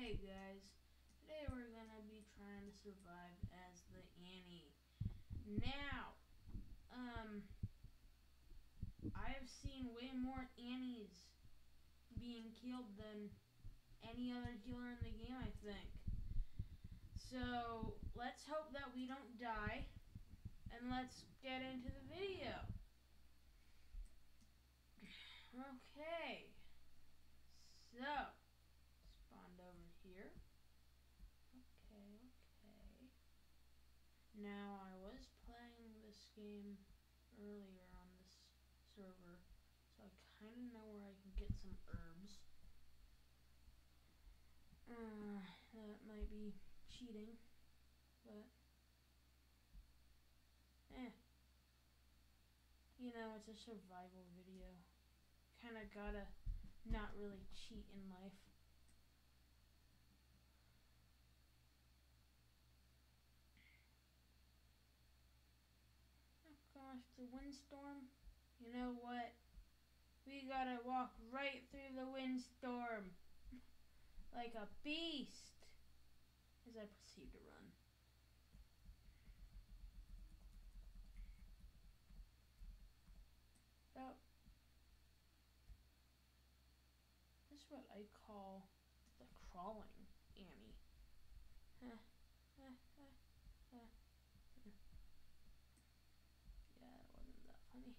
Hey guys, today we're gonna be trying to survive as the Annie. Now, I've seen way more Annies being killed than any other killer in the game, I think. So, let's hope that we don't die, and let's get into the video. Okay, so, spawned over here. Okay. Now, I was playing this game earlier on this server, so I kind of know where I can get some herbs. That might be cheating, but you know, it's a survival video. Kind of gotta not really cheat in life. Oh gosh, the windstorm. You know what? We gotta walk right through the windstorm like a beast as I proceed to run. Oh. This is what I call the crawling Annie. Yeah, it wasn't that funny.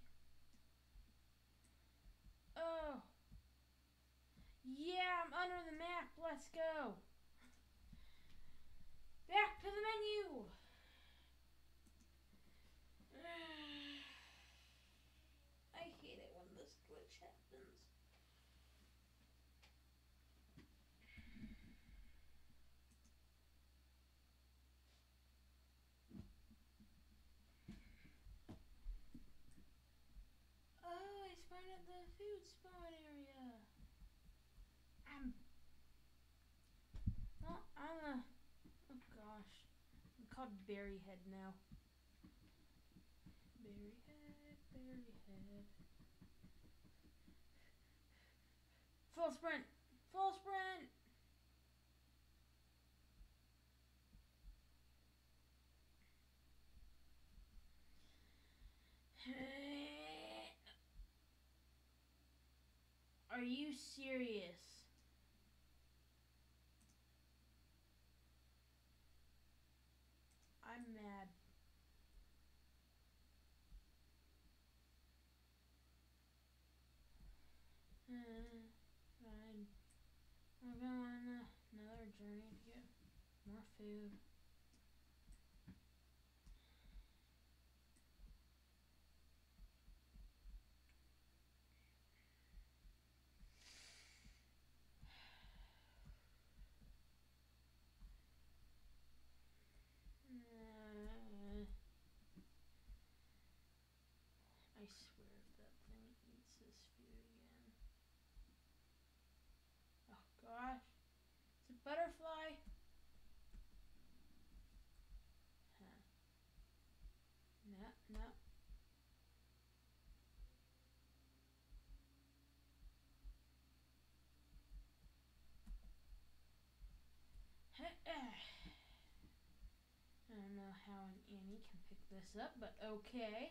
Oh! Yeah, I'm under the map. Let's go. Back to the menu. I hate it when this glitch happens. Oh, I spawned at the food spawn area. Oh gosh. I'm called Berryhead now. Berryhead. Full sprint! Full sprint! Are you serious? I'm mad. Fine. We'll go on another journey to get more food. I swear if that thing eats this food again. Oh gosh. It's a butterfly. Huh. No. I don't know how an Annie can pick this up, but okay.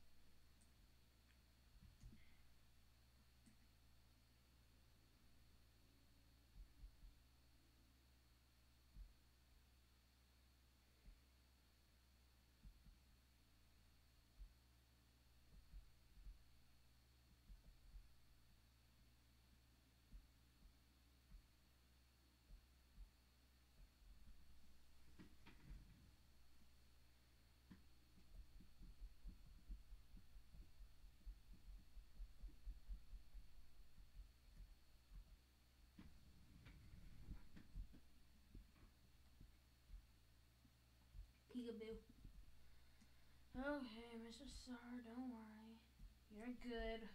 Peekaboo. Okay, Mr. Star, don't worry. You're good.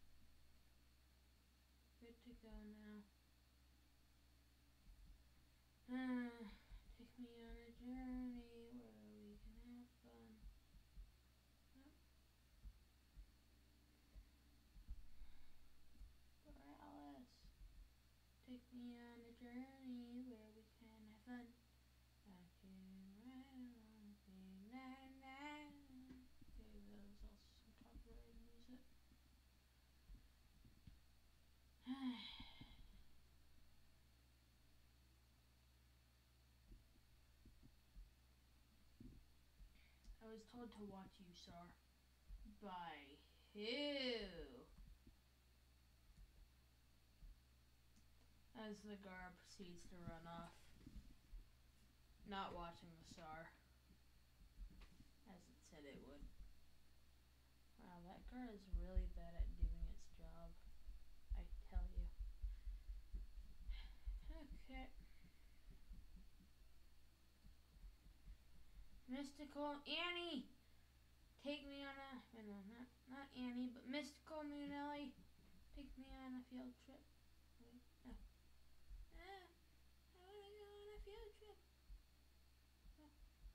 Good to go now. Take me on a journey where we can have fun. Alice, take me on a journey where we was told to watch you, sir. By who? As the guard proceeds to run off, not watching the SAR, as it said it would. Wow, that guard is really bad at doing its job, I tell you. Okay. Mystical Annie! Take me on a... no, not Annie, but Mystical Moonelli. Take me on a field trip. Wait, no. I want to go on a field trip. Oh.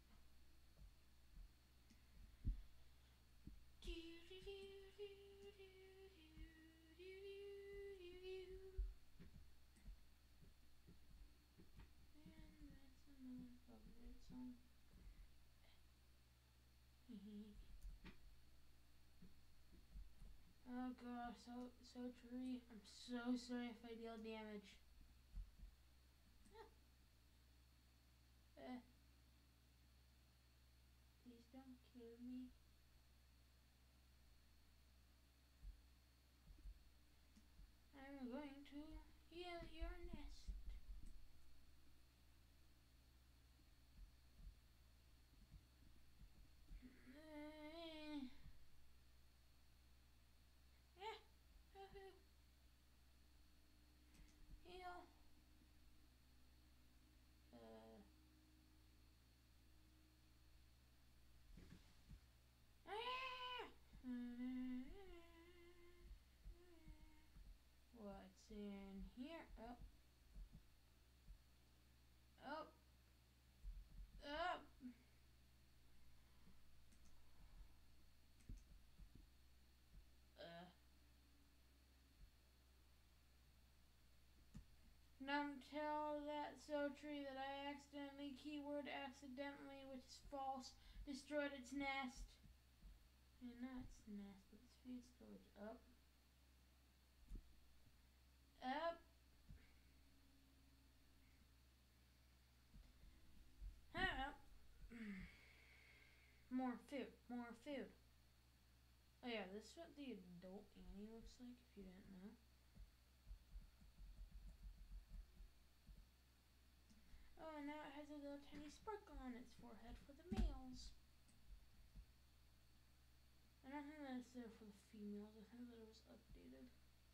Oh gosh, so tree. I'm so sorry if I deal damage. Please don't kill me. I'm going to heal your nest. Heal. What's in here? Oh. Oh. Oh. Don't tell that tree that I accidentally, which is false, destroyed its nest. And not its nest, but its food storage. Up. Up. Up. More food. More food. Oh yeah, this is what the adult Annie looks like, if you didn't know. Oh, and now it has a little tiny sparkle on its forehead for the males. I don't think that it's there for the females. I think that it was updated.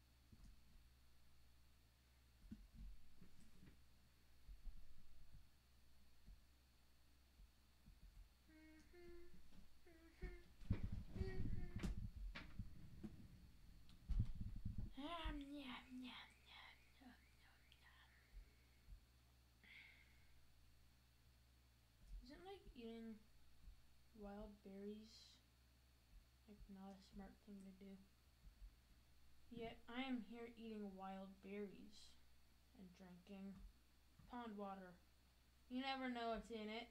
Isn't like eating wild berries like not a smart thing to do? Yet I am here eating wild berries and drinking pond water. You never know what's in it.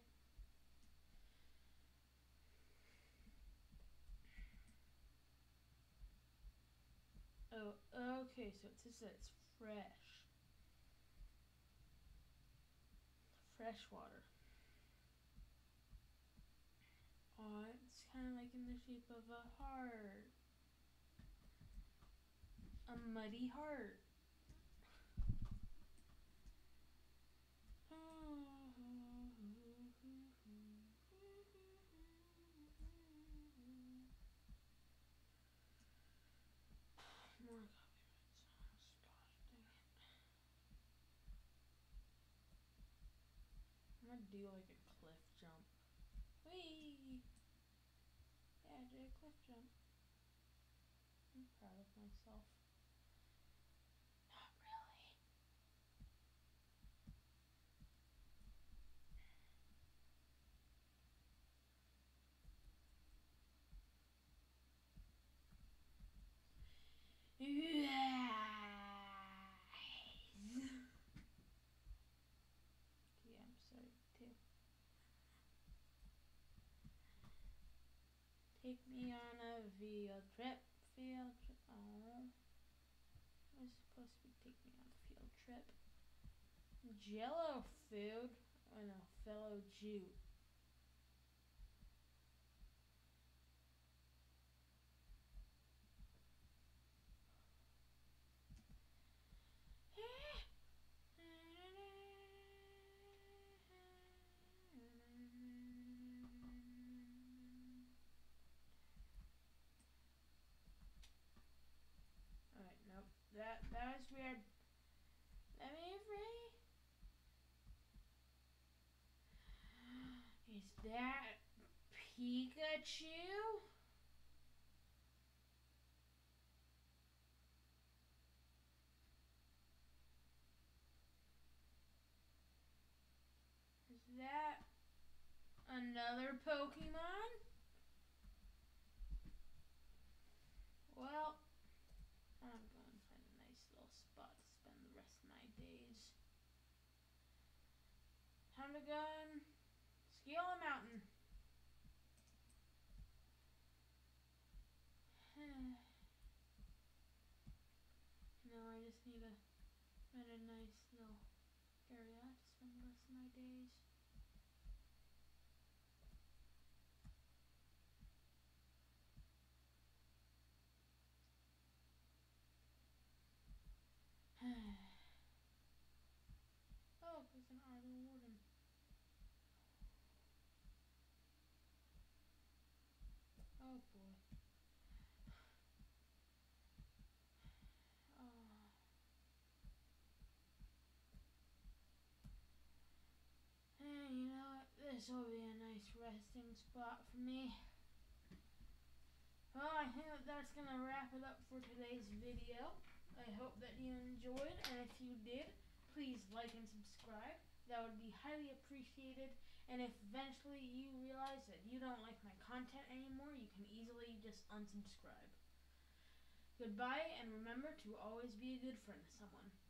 Oh, okay, so it says that it's fresh. Fresh water. Oh, it's kind of like in the shape of a heart. A muddy heart. More copyright songs. Gosh dang it. I'm gonna do like a cliff jump. Whee! Yeah, I did a cliff jump. I'm proud of myself. Not really. Yeah, I'm sorry too. Take me on a field trip. Oh. It was supposed to be take me on a field trip. Jello food? Oh no, fellow Jew. get you. Is that another Pokemon? Well, I'm going to find a nice little spot to spend the rest of my days. Time to go and scale a mountain. No, I just need to find a nice little area to spend the rest of my days. Oh, there's an Arlo Warden. Oh boy. Oh. Hey, you know what? This will be a nice resting spot for me. Well, I think that's going to wrap it up for today's video. I hope that you enjoyed, and if you did, please like and subscribe. That would be highly appreciated. And if eventually you realize that you don't like my content anymore, you can easily just unsubscribe. Goodbye, and remember to always be a good friend to someone.